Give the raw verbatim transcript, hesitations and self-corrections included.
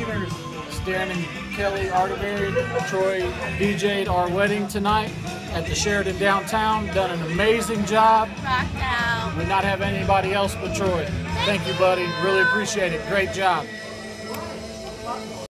Cheers. Darren and Kelly Arterberry. Troy D J'd our wedding tonight at the Sheraton downtown. Done an amazing job. Rocked out. We not have anybody else but Troy. Thank you, buddy. Really appreciate it. Great job.